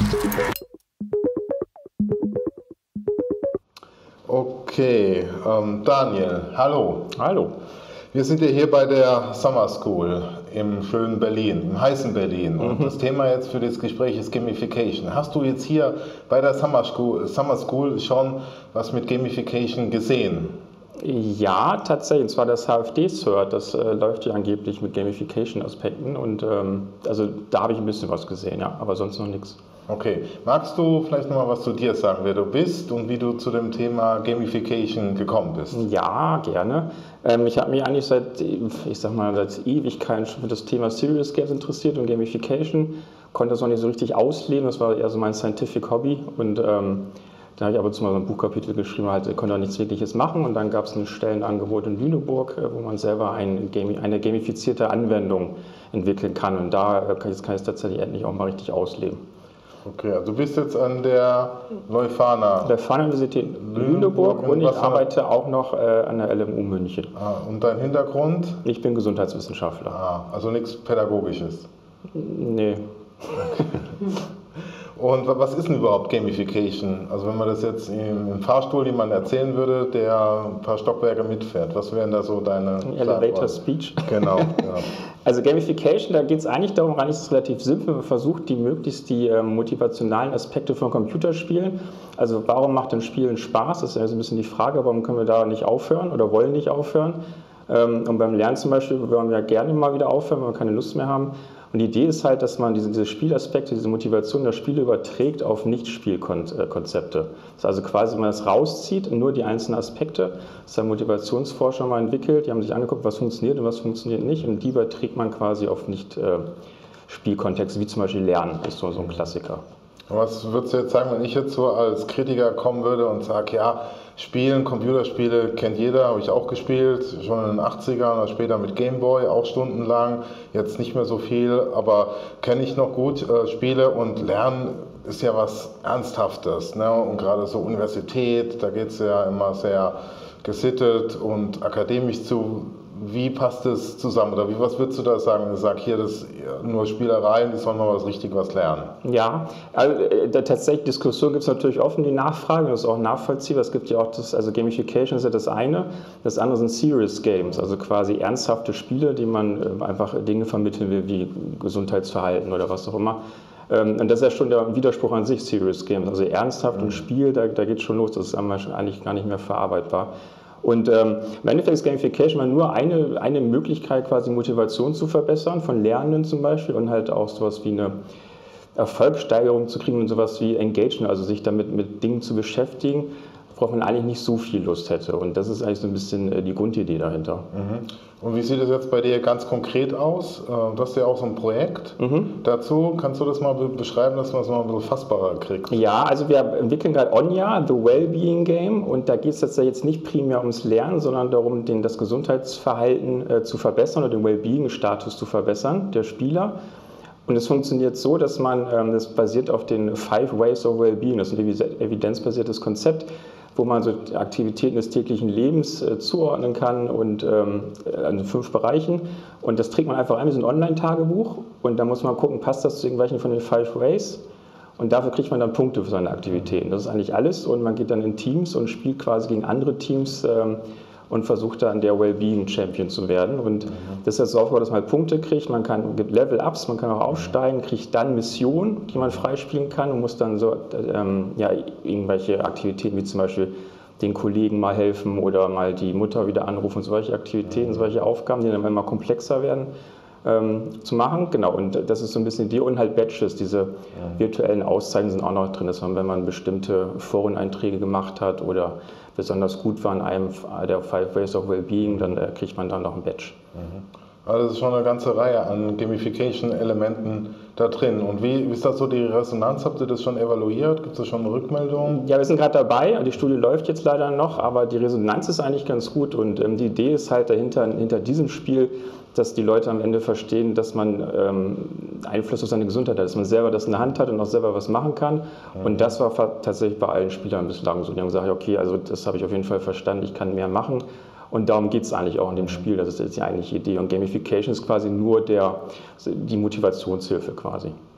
Okay, Daniel, hallo. Hallo. Wir sind ja hier bei der Summer School im schönen Berlin, im heißen Berlin. Und das Thema jetzt für das Gespräch ist Gamification. Hast du jetzt hier bei der Summer School schon was mit Gamification gesehen? Ja, tatsächlich, und zwar das HFD-Cert, das läuft ja angeblich mit Gamification-Aspekten und also da habe ich ein bisschen was gesehen, ja, aber sonst noch nichts. Okay, magst du vielleicht noch mal was zu dir sagen, wer du bist und wie du zu dem Thema Gamification gekommen bist? Ja, gerne. Ich habe mich eigentlich seit Ewigkeiten schon für das Thema Serious Games interessiert und Gamification, konnte das noch nicht so richtig ausleben, das war eher so mein Scientific Hobby und da habe ich ab und zu mal so ein Buchkapitel geschrieben, halt, konnte auch nichts Wirkliches machen und dann gab es ein Stellenangebot in Lüneburg, wo man selber eine gamifizierte Anwendung entwickeln kann und da kann ich es tatsächlich endlich auch mal richtig ausleben. Okay, also du bist jetzt an der Leuphana-Universität Lüneburg und ich arbeite auch noch an der LMU München. Und dein Hintergrund? Ich bin Gesundheitswissenschaftler. Also nichts Pädagogisches? Nee. Okay. Und was ist denn überhaupt Gamification? Also wenn man das jetzt im Fahrstuhl jemandem erzählen würde, der ein paar Stockwerke mitfährt, was wären da so deine Elevator Speech? Genau. Ja. Also Gamification, da geht es eigentlich darum, eigentlich ist es relativ simpel, man versucht möglichst die motivationalen Aspekte von Computerspielen. Also warum macht denn Spielen Spaß? Das ist ja so ein bisschen die Frage, warum können wir da nicht aufhören oder wollen nicht aufhören? Und beim Lernen zum Beispiel wollen wir ja gerne mal wieder aufhören, wenn wir keine Lust mehr haben. Und die Idee ist halt, dass man diese Spielaspekte, diese Motivation der Spiele überträgt auf Nicht-Spielkonzepte. Das ist also quasi, wenn man das rauszieht, nur die einzelnen Aspekte. Das haben Motivationsforscher mal entwickelt, die haben sich angeguckt, was funktioniert und was funktioniert nicht. Und die überträgt man quasi auf Nicht-Spielkontexte, wie zum Beispiel Lernen, ist so ein Klassiker. Was würdest du jetzt sagen, wenn ich jetzt so als Kritiker kommen würde und sage, ja, Spielen, Computerspiele kennt jeder, habe ich auch gespielt, schon in den 80ern oder später mit Gameboy, auch stundenlang, jetzt nicht mehr so viel, aber kenne ich noch gut Spiele und Lernen ist ja was Ernsthaftes, ne? Und gerade so Universität, da geht es ja immer sehr gesittet und akademisch zu. Wie passt das zusammen? Oder was würdest du da sagen, wenn du sagst, hier, das ist nur Spielereien, die sollen mal was lernen? Ja, also tatsächlich Diskussion gibt es natürlich offen, die Nachfrage, das ist auch nachvollziehbar. Es gibt ja auch also Gamification ist ja das eine, das andere sind Serious Games, also quasi ernsthafte Spiele, die man einfach Dinge vermitteln will, wie Gesundheitsverhalten oder was auch immer. Und das ist ja schon der Widerspruch an sich, Serious Games, also ernsthaft und Spiel, da geht es schon los, das ist eigentlich gar nicht mehr verarbeitbar. Und im Endeffekt ist Gamification nur eine Möglichkeit, quasi Motivation zu verbessern, von Lernenden zum Beispiel, und halt auch sowas wie eine Erfolgssteigerung zu kriegen und sowas wie Engagement, also sich damit mit Dingen zu beschäftigen, worauf man eigentlich nicht so viel Lust hätte. Und das ist eigentlich so ein bisschen die Grundidee dahinter. Und wie sieht es jetzt bei dir ganz konkret aus? Du hast ja auch so ein Projekt dazu. Kannst du das mal beschreiben, dass man es mal ein bisschen fassbarer kriegt? Ja, also wir entwickeln gerade Onya, The Wellbeing Game. Und da geht es jetzt nicht primär ums Lernen, sondern darum, das Gesundheitsverhalten zu verbessern oder den Wellbeing-Status zu verbessern der Spieler. Und es funktioniert so, dass das basiert auf den 5 Ways of Wellbeing. Das ist ein evidenzbasiertes Konzept, wo man so Aktivitäten des täglichen Lebens zuordnen kann und in 5 Bereichen. Und das trägt man einfach ein, wie so ein Online-Tagebuch. Und da muss man gucken, passt das zu irgendwelchen von den 5 Ways? Und dafür kriegt man dann Punkte für seine Aktivitäten. Das ist eigentlich alles. Und man geht dann in Teams und spielt quasi gegen andere Teams und versucht dann der Wellbeing-Champion zu werden. Und das ist jetzt so aufgebaut, dass man halt Punkte kriegt, gibt Level-Ups, man kann auch aufsteigen, kriegt dann Missionen, die man freispielen kann und muss dann so irgendwelche Aktivitäten wie zum Beispiel den Kollegen mal helfen oder mal die Mutter wieder anrufen, solche Aktivitäten, solche Aufgaben, die dann immer komplexer werden, zu machen. Genau, und das ist so ein bisschen die und halt Badges, diese virtuellen Auszeichnungen sind auch noch drin, dass man, wenn man bestimmte Foreneinträge gemacht hat oder besonders gut war in einem der 5 Ways of Wellbeing, dann kriegt man dann noch ein Badge. Also das ist schon eine ganze Reihe an Gamification-Elementen da drin. Und wie ist das so die Resonanz? Habt ihr das schon evaluiert? Gibt es schon Rückmeldungen? Ja, wir sind gerade dabei. Die Studie läuft jetzt leider noch, aber die Resonanz ist eigentlich ganz gut. Und die Idee ist halt hinter diesem Spiel, dass die Leute am Ende verstehen, dass man Einfluss auf seine Gesundheit hat, dass man selber das in der Hand hat und auch selber was machen kann. Und das war tatsächlich bei allen Spielern bislang so. Die haben gesagt, okay, also das habe ich auf jeden Fall verstanden, ich kann mehr machen. Und darum geht es eigentlich auch in dem Spiel, das ist jetzt die eigentliche Idee. Und Gamification ist quasi nur die Motivationshilfe quasi.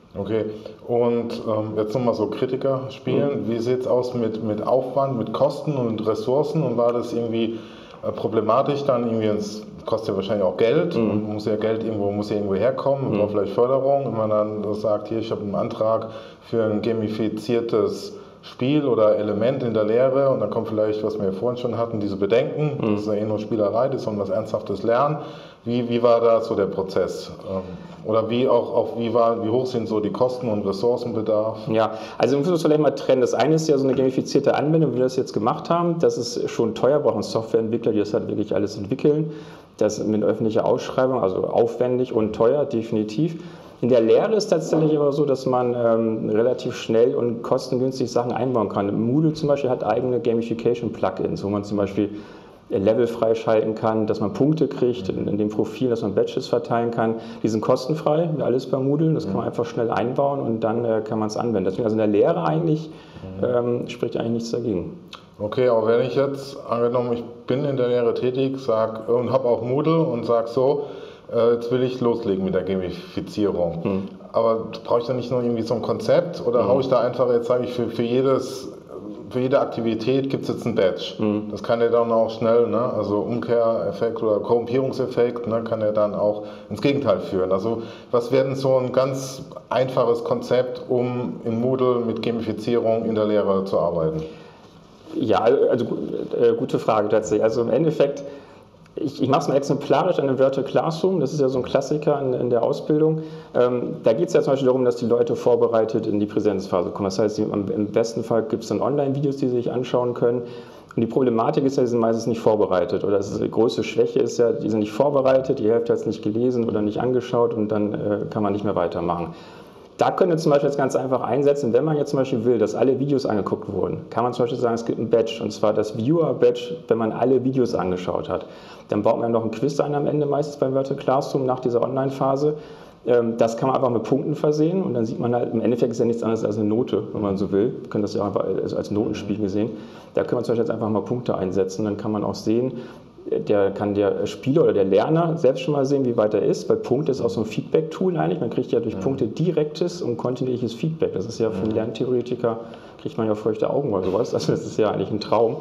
Okay, und jetzt nochmal so Kritiker spielen. Wie sieht es aus mit Aufwand, mit Kosten und Ressourcen? Und war das irgendwie problematisch dann irgendwie, es kostet ja wahrscheinlich auch Geld, und muss ja irgendwo herkommen, man braucht vielleicht Förderung, wenn man dann sagt, hier, ich habe einen Antrag für ein gamifiziertes Spiel oder Element in der Lehre und dann kommt vielleicht, was wir ja vorhin schon hatten, diese Bedenken, das ist ja eh nur Spielerei, das soll was Ernsthaftes lernen. Wie war da so der Prozess? Oder wie hoch sind so die Kosten und Ressourcenbedarf? Ja, also wir müssen uns vielleicht mal trennen. Das eine ist ja so eine gamifizierte Anwendung, wie wir das jetzt gemacht haben. Das ist schon teuer, brauchen Softwareentwickler, die das halt wirklich alles entwickeln. Das mit öffentlicher Ausschreibung, also aufwendig und teuer, definitiv. In der Lehre ist tatsächlich aber so, dass man relativ schnell und kostengünstig Sachen einbauen kann. Moodle zum Beispiel hat eigene Gamification-Plugins, wo man zum Beispiel Level freischalten kann, dass man Punkte kriegt in dem Profil, dass man Badges verteilen kann. Die sind kostenfrei, wie alles bei Moodle. Das kann man einfach schnell einbauen und dann kann man es anwenden. Deswegen also in der Lehre eigentlich spricht eigentlich nichts dagegen. Okay, aber wenn ich jetzt, angenommen, ich bin in der Lehre tätig, und habe auch Moodle und sage so, jetzt will ich loslegen mit der Gamifizierung. Aber brauche ich da nicht nur irgendwie so ein Konzept oder haue ich da einfach, jetzt sage ich, für jede Aktivität gibt es jetzt ein Badge. Das kann ja dann auch schnell, ne, also Umkehreffekt oder Korrumpierungseffekt, ne, kann ja dann auch ins Gegenteil führen. Also was wäre denn so ein ganz einfaches Konzept, um in Moodle mit Gamifizierung in der Lehre zu arbeiten? Ja, also gute Frage tatsächlich. Also im Endeffekt, ich mache es mal exemplarisch an dem Virtual Classroom, das ist ja so ein Klassiker in der Ausbildung. Da geht es ja zum Beispiel darum, dass die Leute vorbereitet in die Präsenzphase kommen. Das heißt, im besten Fall gibt es dann Online-Videos, die sie sich anschauen können. Und die Problematik ist ja, die sind meistens nicht vorbereitet. Oder die größte Schwäche ist ja, die sind nicht vorbereitet, die Hälfte hat es nicht gelesen oder nicht angeschaut und dann kann man nicht mehr weitermachen. Da könnt ihr zum Beispiel jetzt ganz einfach einsetzen, wenn man jetzt zum Beispiel will, dass alle Videos angeguckt wurden, kann man zum Beispiel sagen, es gibt ein Badge, und zwar das Viewer-Badge, wenn man alle Videos angeschaut hat. Dann baut man noch ein Quiz ein am Ende, meistens beim Virtual Classroom nach dieser Online-Phase. Das kann man einfach mit Punkten versehen und dann sieht man halt, im Endeffekt ist ja nichts anderes als eine Note, wenn man so will. Wir können das ja auch einfach als Notenspiel gesehen. Da können wir zum Beispiel jetzt einfach mal Punkte einsetzen, dann kann man auch sehen, kann der Spieler oder der Lerner selbst schon mal sehen, wie weit er ist, weil Punkte ist auch so ein Feedback-Tool eigentlich. Man kriegt ja durch Punkte direktes und kontinuierliches Feedback. Das ist ja für einen Lerntheoretiker, kriegt man ja feuchte Augen oder sowas. Also das ist ja eigentlich ein Traum.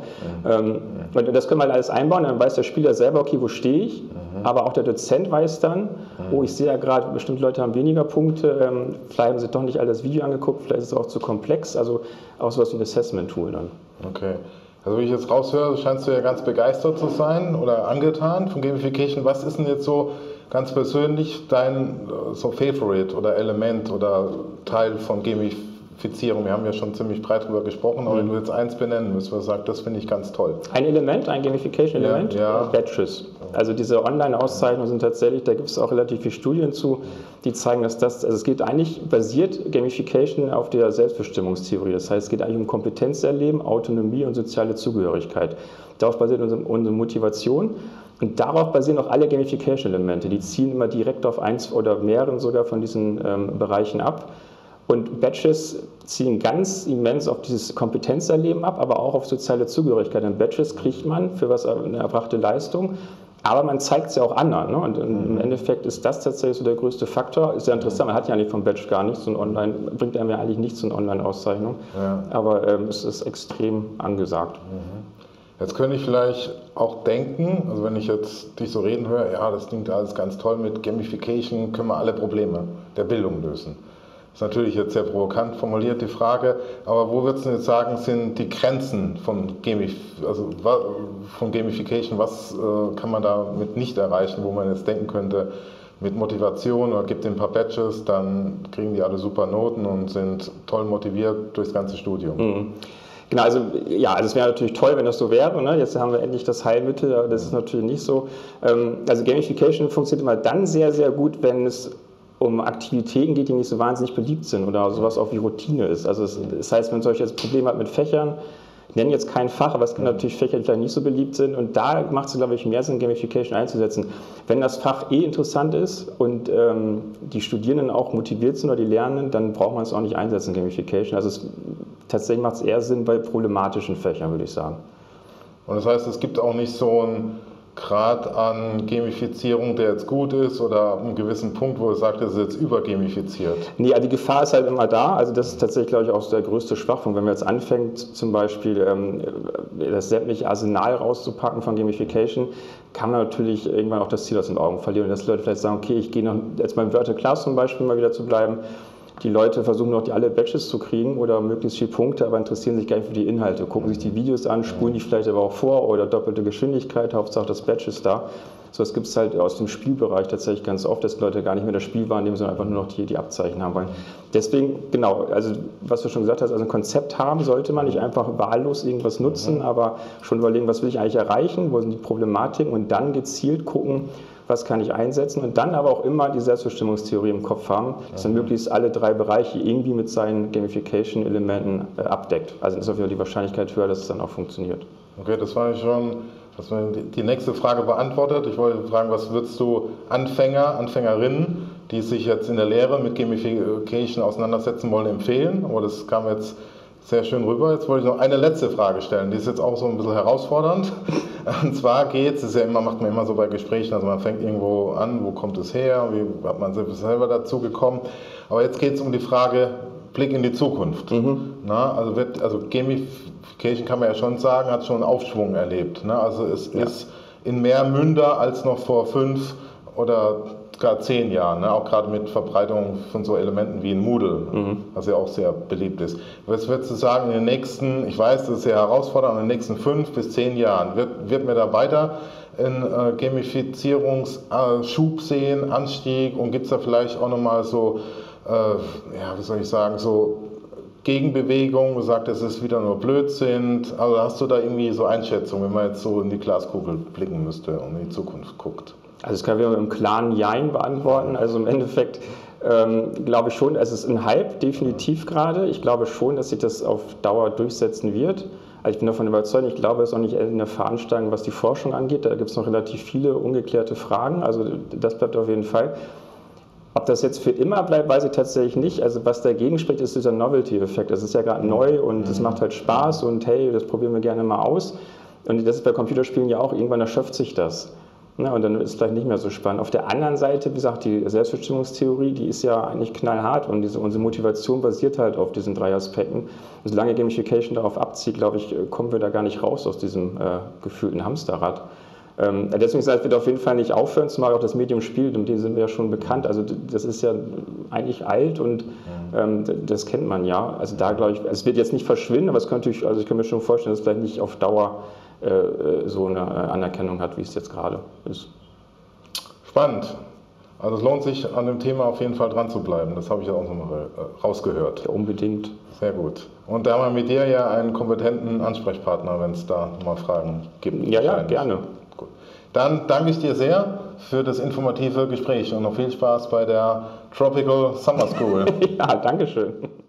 Und das können wir alles einbauen, dann weiß der Spieler selber, okay, wo stehe ich? Aber auch der Dozent weiß dann, oh, ich sehe ja gerade, bestimmte Leute haben weniger Punkte, vielleicht haben sie doch nicht alle das Video angeguckt, vielleicht ist es auch zu komplex. Also auch sowas wie ein Assessment-Tool dann. Okay. Also wie ich jetzt raushöre, scheinst du ja ganz begeistert zu sein oder angetan von Gamification. Was ist denn jetzt so ganz persönlich dein so Favorite oder Element oder Teil von Gamifizierung? Wir haben ja schon ziemlich breit drüber gesprochen, aber wenn du jetzt eins benennen müsstest, was sagt, das finde ich ganz toll. Ein Element, ein Gamification-Element? Ja. Badges. Also diese Online-Auszeichnungen sind tatsächlich, da gibt es auch relativ viele Studien zu, die zeigen, dass also es geht eigentlich, basiert Gamification auf der Selbstbestimmungstheorie. Das heißt, es geht eigentlich um Kompetenzerleben, Autonomie und soziale Zugehörigkeit. Darauf basiert unsere Motivation. Und darauf basieren auch alle Gamification-Elemente. Die ziehen immer direkt auf eins oder mehreren sogar von diesen Bereichen ab. Und Badges ziehen ganz immens auf dieses Kompetenzerleben ab, aber auch auf soziale Zugehörigkeit. Denn Badges kriegt man für eine erbrachte Leistung, aber man zeigt es ja auch anderen. Ne? Und im Endeffekt ist das tatsächlich so der größte Faktor. Ist ja interessant, man hat ja eigentlich vom Badge gar nichts, bringt einem ja eigentlich nichts, so eine Online-Auszeichnung. Ja. Aber es ist extrem angesagt. Jetzt könnte ich vielleicht auch denken, also wenn ich jetzt dich so reden höre, ja, das klingt alles ganz toll, mit Gamification können wir alle Probleme der Bildung lösen. Das ist natürlich jetzt sehr provokant formuliert, die Frage, aber wo würdest du jetzt sagen, sind die Grenzen von Gamification? Was kann man damit nicht erreichen, wo man jetzt denken könnte, mit Motivation oder gibt ein paar Badges, dann kriegen die alle super Noten und sind toll motiviert durchs ganze Studium? Genau, also es wäre natürlich toll, wenn das so wäre. Ne? Jetzt haben wir endlich das Heilmittel, aber das ist natürlich nicht so. Also Gamification funktioniert immer dann sehr, sehr gut, wenn es um Aktivitäten geht, die nicht so wahnsinnig beliebt sind oder sowas auch wie Routine ist. Also das heißt, wenn man solche Probleme hat mit Fächern, ich nenne jetzt kein Fach, aber es gibt natürlich Fächer, die vielleicht nicht so beliebt sind und da macht es, glaube ich, mehr Sinn, Gamification einzusetzen. Wenn das Fach interessant ist und die Studierenden auch motiviert sind oder die Lernenden, dann braucht man es auch nicht einsetzen, Gamification. Also tatsächlich macht es eher Sinn bei problematischen Fächern, würde ich sagen. Und das heißt, es gibt auch nicht so ein Grad an Gamifizierung, der jetzt gut ist, oder ab einem gewissen Punkt, wo ihr sagt, es ist jetzt übergamifiziert? Nee, also die Gefahr ist halt immer da. Also das ist tatsächlich, glaube ich, auch der größte Schwachpunkt. Wenn man jetzt anfängt, zum Beispiel das sämtliche Arsenal rauszupacken von Gamification, kann man natürlich irgendwann auch das Ziel aus den Augen verlieren. Und dass Leute vielleicht sagen, okay, ich gehe noch, jetzt beim Virtual Class zum Beispiel mal wieder zu bleiben, die Leute versuchen noch alle Badges zu kriegen oder möglichst viele Punkte, aber interessieren sich gar nicht für die Inhalte, gucken sich die Videos an, spulen die vielleicht aber auch vor oder doppelte Geschwindigkeit, Hauptsache das Badge ist da. So, das gibt es halt aus dem Spielbereich tatsächlich ganz oft, dass die Leute gar nicht mehr das Spiel wahrnehmen, sondern einfach nur noch die Abzeichen haben wollen. Deswegen, genau, also was du schon gesagt hast, also ein Konzept haben sollte man, nicht einfach wahllos irgendwas nutzen, aber schon überlegen, was will ich eigentlich erreichen, wo sind die Problematiken und dann gezielt gucken, was kann ich einsetzen und dann aber auch immer die Selbstbestimmungstheorie im Kopf haben, dass man möglichst alle drei Bereiche irgendwie mit seinen Gamification-Elementen abdeckt. Also ist auf jeden Fall die Wahrscheinlichkeit höher, dass es dann auch funktioniert. Okay, das war schon die nächste Frage beantwortet. Ich wollte fragen, was würdest du Anfängerinnen, die sich jetzt in der Lehre mit Gamification auseinandersetzen wollen, empfehlen? Aber das kam jetzt sehr schön rüber. Jetzt wollte ich noch eine letzte Frage stellen. Die ist jetzt auch so ein bisschen herausfordernd. Und zwar macht man immer so bei Gesprächen, also man fängt irgendwo an, wo kommt es her, wie hat man selber dazu gekommen. Aber jetzt geht es um die Frage, Blick in die Zukunft. Also Gamification kann man ja schon sagen, hat schon einen Aufschwung erlebt. Also es ist in mehr Münder als noch vor 5 oder gar 10 Jahren, auch gerade mit Verbreitung von so Elementen wie in Moodle, was ja auch sehr beliebt ist. Was würdest du sagen, in den nächsten, ich weiß, das ist sehr herausfordernd, in den nächsten 5 bis 10 Jahren, wird mir da weiter einen Gamifizierungsschub sehen, Anstieg, und gibt es da vielleicht auch nochmal so, wie soll ich sagen, so Gegenbewegung, du sagst, es ist wieder nur Blödsinn, also hast du da irgendwie so Einschätzung, wenn man jetzt so in die Glaskugel blicken müsste und in die Zukunft guckt? Also das können wir mit einem klaren Jein beantworten. Also im Endeffekt glaube ich schon, es ist ein Hype, definitiv gerade. Ich glaube schon, dass sich das auf Dauer durchsetzen wird. Also ich bin davon überzeugt, ich glaube, es ist auch nicht eine Veranstaltung, was die Forschung angeht. Da gibt es noch relativ viele ungeklärte Fragen. Also das bleibt auf jeden Fall. Ob das jetzt für immer bleibt, weiß ich tatsächlich nicht. Also was dagegen spricht, ist dieser Novelty-Effekt. Das ist ja gerade neu und es macht halt Spaß und hey, das probieren wir gerne mal aus. Und das ist bei Computerspielen ja auch, irgendwann erschöpft sich das. Und dann ist es vielleicht nicht mehr so spannend. Auf der anderen Seite, wie gesagt, die Selbstbestimmungstheorie, die ist ja eigentlich knallhart und unsere Motivation basiert halt auf diesen 3 Aspekten. Und solange Gamification darauf abzieht, glaube ich, kommen wir da gar nicht raus aus diesem gefühlten Hamsterrad. Deswegen wird auf jeden Fall nicht aufhören, zumal auch das Medium spielt, und dem sind wir ja schon bekannt. Also das ist ja eigentlich alt und das kennt man ja. Also da glaube ich, es wird jetzt nicht verschwinden, aber es könnte, also ich kann mir schon vorstellen, dass es vielleicht nicht auf Dauer so eine Anerkennung hat, wie es jetzt gerade ist. Spannend. Also es lohnt sich, an dem Thema auf jeden Fall dran zu bleiben. Das habe ich ja auch nochmal rausgehört. Ja, unbedingt. Sehr gut. Und da haben wir mit dir ja einen kompetenten Ansprechpartner, wenn es da nochmal Fragen gibt. Ja, gerne. Gut. Dann danke ich dir sehr für das informative Gespräch und noch viel Spaß bei der Tropical Summer School. Ja, danke schön.